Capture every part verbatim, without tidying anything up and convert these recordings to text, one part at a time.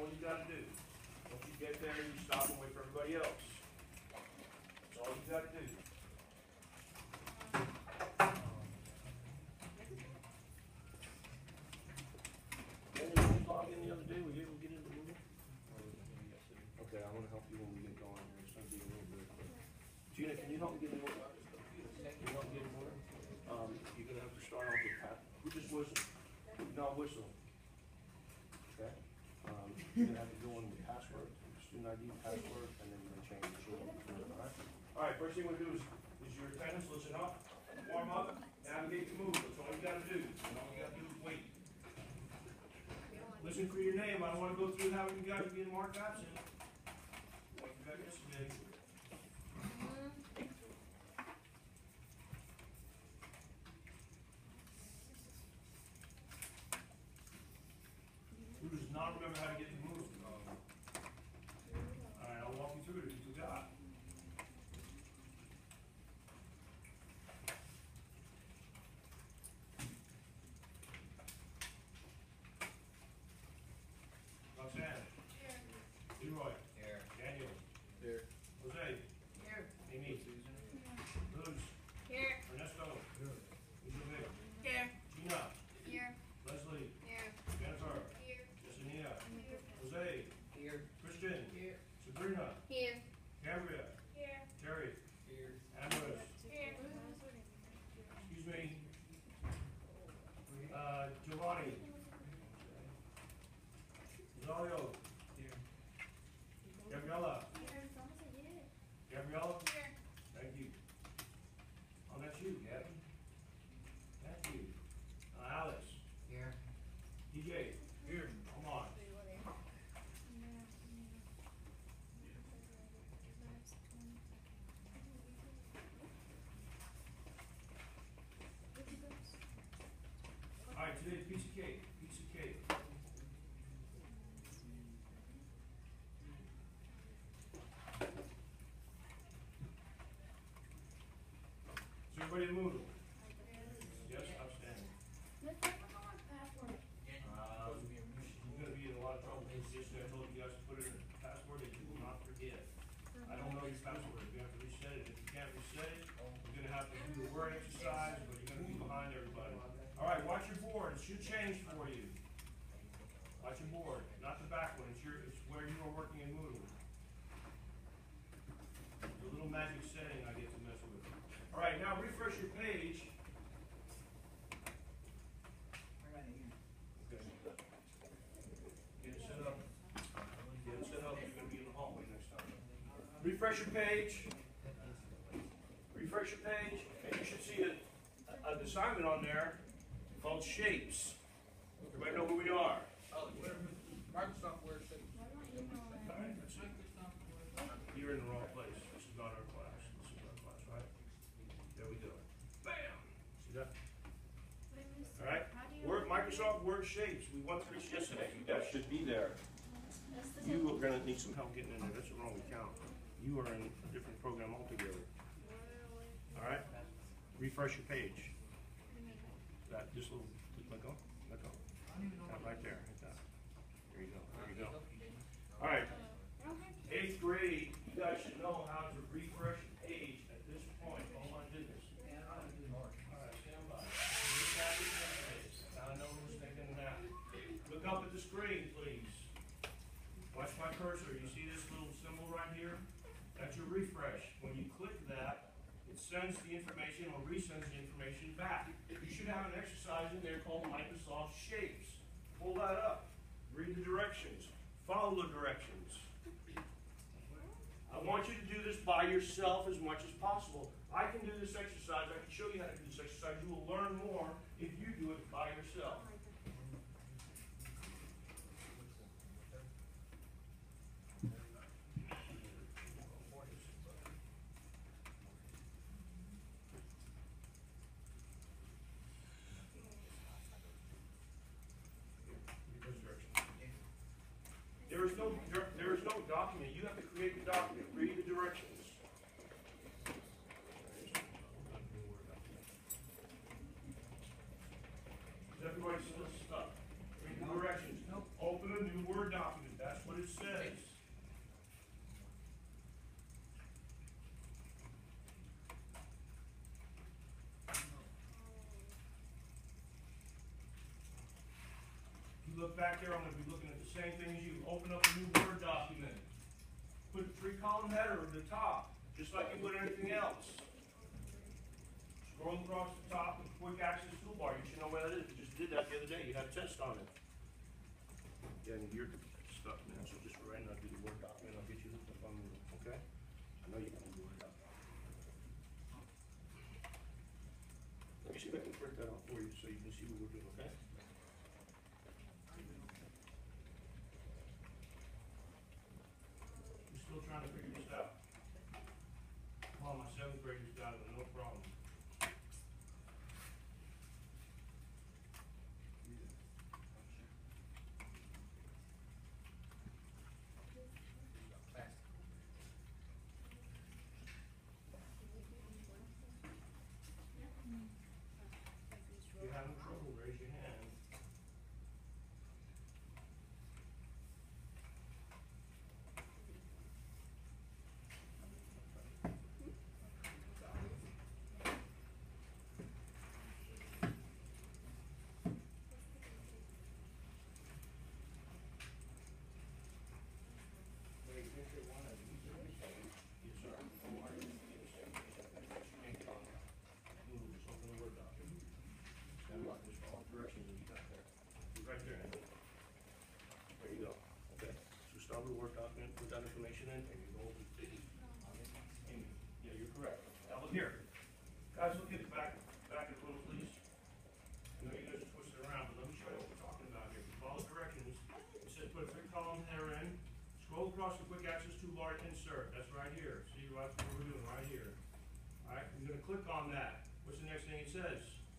all you gotta do. Once you get there, you stop and wait for everybody else. That's all you gotta do. Daniel, did you log in the other day? Were you able to get into Google? Okay, I'm gonna help you when we get going here. It's gonna be a little bit. Gina, can you help me get in order? Can you help me get in order? Um, you're gonna have to start off with Pat. Who just whistled? No, whistle. Okay? Um, you're gonna have to go in with password, student I D, password, and then you're gonna change the show. Alright? Alright, first thing we're gonna do is, is your attendance, listen up, warm up, navigate the move. That's all you gotta do. And all you gotta do is wait. Listen for your name. I don't wanna go through having you guys being marked absent. Like you got yesterday. Who does not remember how to get the move? Alright, I'll walk you through it if you forgot. Roxanne. Here. Leroy. Here. Daniel. Here. Jose. Here. Amy. Luz. Here. Ernesto. Here. Elizabeth. Here. Gina. Here. Leslie. Here. Jennifer. Here. Yesenia. Here. Jose. Here. Christian. Here. Sabrina. Here. Gabrielle. Here. Terry. Here. Ambrose. Here. Excuse me. Uh, Giovanni. Rosario. Here. Gabriella. Here. Gabriella. Here. Thank you. Oh, that's you, Gabby. Thank you. Uh, Alex. Here. D J. Here. Come on. All right, today's piece of cake. Piece of cake. Is everybody in the mood? Yes, outstanding. Um, you're gonna be in a lot of trouble because yesterday I told you guys to put in a password that you will not forget. I don't know your password. You have to reset it. If you can't reset it, you're gonna have to do the word exercise, but you're gonna be behind everybody. All right, watch your board. It should change for you. Watch your board, not the back one. It's your, it's where you are working in Moodle. The little magic setting I get to mess with. All right, now refresh your page. Okay. Get it set up. Get it set up. You're going to be in the hallway next time. Refresh your page. Refresh your page, and you should see a, a, an assignment on there called Shapes. Everybody know who we are? Oh, Microsoft Word Shapes. All right, that's it. You're in the wrong place. This is not our class. This is our class, right? There we go. Bam! See that? All right. Word, Microsoft Word Shapes. We went through this yesterday. You guys should be there. You are going to need some help getting in there. That's the wrong account. You are in a different program altogether. All right. Refresh your page. That just little. Let go. Let go. That right there. Hit that. There you go. There you go. All right. Eighth grade. You guys should know how to refresh a page at this point. Oh my goodness. All right, stand by. Now I know who's thinking that. Look up at the screen, please. Watch my cursor. You see this little symbol right here? That's your refresh. When you click that, it sends the information or resends the information back. You should have an exercise in there called Microsoft Shapes. Pull that up. Read the directions. Follow the directions. I want you to do this by yourself as much as possible. I can do this exercise. I can show you how to do this exercise. You will learn more if you do it by yourself. There is no there is no document. You have to create the document. Read the directions. Is everybody still stuck? Read the directions. Open a new Word document. That's look back there, I'm gonna be looking at the same thing as you. Open up a new Word document. Put a three column header at the top, just like you would anything else. Scroll across the top with quick access toolbar. You should know where that is. You just did that the other day. You had a test on it. Yeah, and you're stuck now, so just for right now, do the Word document. I'll get you hooked up on the, okay? I know you can do the Word document. Let me see if I can print that out for you so you can see what we're doing, okay? You're still trying to figure this out. Come on, my seventh graders got it, no problem. If you're having trouble, raise your hand. Wait, you think one of these are the same? Yes, sir. Oh, are you? Yes, sir. Make it on. Move something in the Word document. Stand like this for all directions that you got there. You're right there. There you go. Okay. So start with a Word document, put that information in, and you go over to the. Amy. Yeah, you're correct. Now look here. Guys, look at the back, back a little, please. I know you guys are twisting around, but let me show you what we're talking about here. Follow directions. It says put a three column header in. Scroll across the quick access toolbar to insert. That's right here. See what we're doing right here. All right, you're gonna click on that. What's the next thing it says?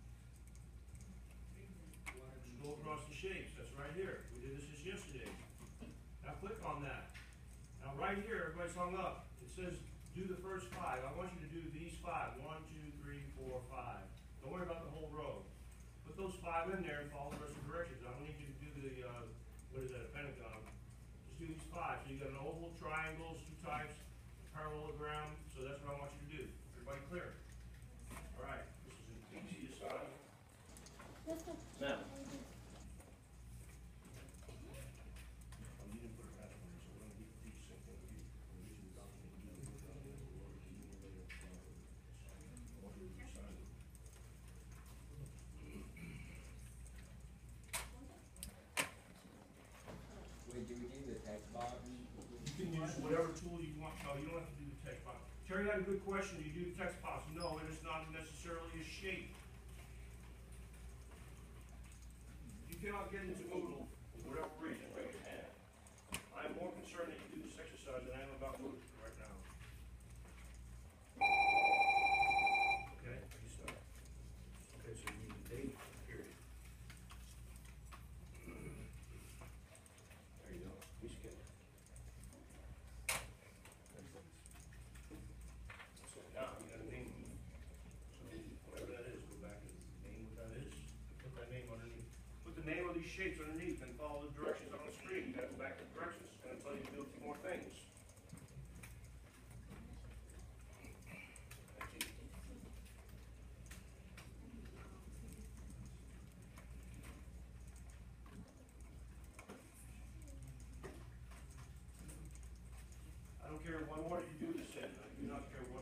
Scroll across the shapes. That's right here. We did this just yesterday. Now click on that. Now right here, everybody's hung up. It says do the first five. I want you to do these five. One, two, three, four, five. Don't worry about the whole row. Put those five in there and follow the rest of the directions. I don't need you to do the, uh, what is that, a pentagon. Just do these five. So you got an oval, triangles, two types, parallelogram. So that's what I want you to do. Everybody clear? All right. This is an easy assignment. Now. Oh, you didn't put a password in, so we're gonna get these same thing with you. We're using the document, you know, the document, we're already using it later. I want you to sign it. Wait, do we do the text box? You can use whatever tool you want. No, you don't have to do the text box. Terry had a good question. Do you do the text box? No, it is not necessarily a shape. You cannot get into Moodle for whatever reason, raise your hand. I'm more concerned that you do this exercise than I am about Moodle right now. Okay, you start. Okay, so you need a date, period. There you go. We skip it. So now you got a name. So whatever that is, go back and name what that is. Put that name underneath. Put the name of these shapes underneath and follow the directions on the screen. You gotta go back to the directions. It's gonna tell you to do a few more things. Thank you. I don't care what order you do this in. I do not care what